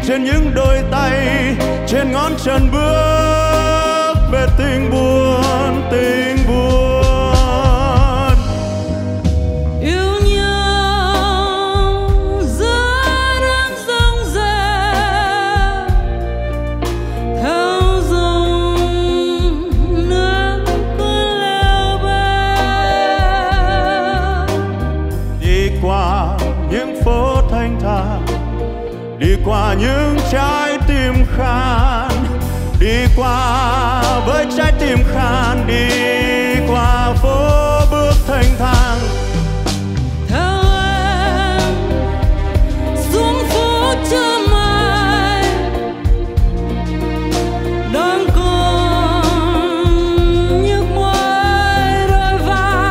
trên những đôi tay, trên ngón chân bước về tình buồn, tình buồn. Yêu nhau giữa đêm rông rền, theo dòng nước cuốn leo bên. Đi qua những phố thanh thản, đi qua những trái tim khan, đi qua với trái tim khan, đi qua phố bước thanh thang. Theo em xuống phố trưa mai, đón cùng nhức mỏi đôi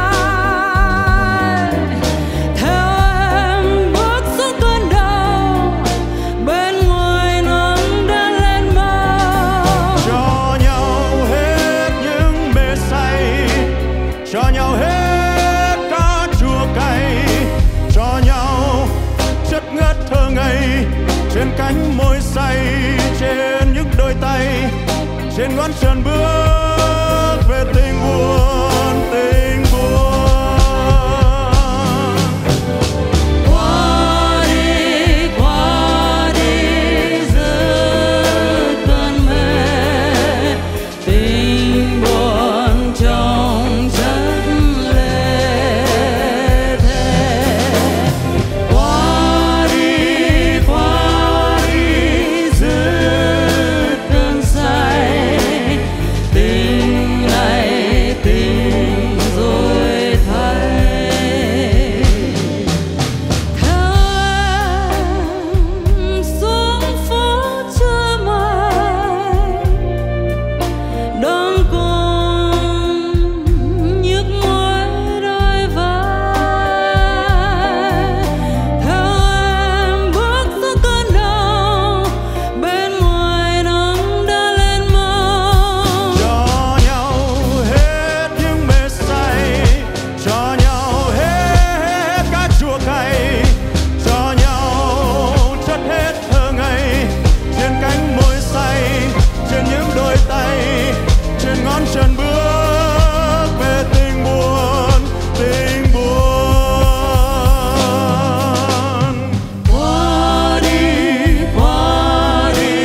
vai. Theo em bước xuống cơn đau, bên ngoài nắng đã lên màu. Cho nhau hết những mê say, cho nhau hết cá chua cay, cho nhau chất ngất thơ ngây trên cánh môi say, trên những đôi tay, trên ngón chân bước về tình buồn, tình buồn. Qua đi giữa cơn mê, tình buồn trong chất lệ thế. Qua đi giữa cơn say, tình này tình rồi thay. Theo em xuống phố trưa mai, đón cùng nhức mỏi đôi vai. Theo em bước xuống cơn đau, bên ngoài nắng đã lên màu. Cho nhau hết những mê say, cho nhau hết cá chua cay, cho nhau chất hết thơ ngây trên cánh môi say, trên những đôi tay, trên ngón chân bước về tình buồn, tình buồn. Qua đi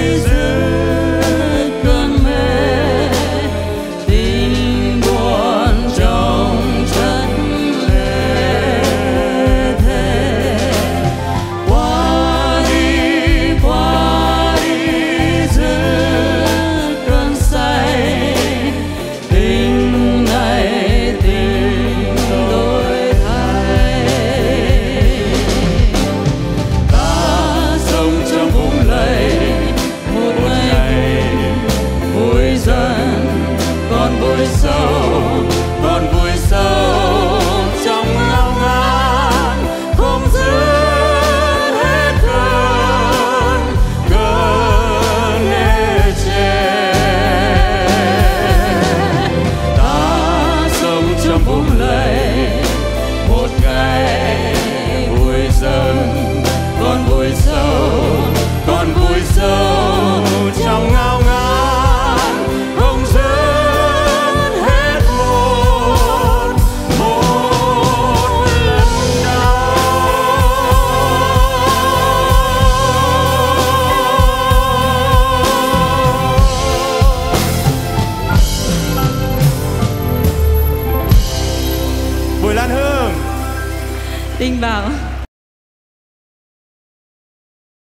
giữa cơn mê, tình buồn trong chất lệ thế. Qua đi giữa cơn say, tình này tình đổi thay. Ta sống trong vùng lầy, một ngày vui dần, còn vui sâu trong ngao ngán, không dứt hết cơn ê chề. Ta sống trong vùng lầy, một ngày vui dần, còn vui sâu Trong ngao ngán không dứt hết một lần đau. Bùi Lan Hương. Đình Bảo.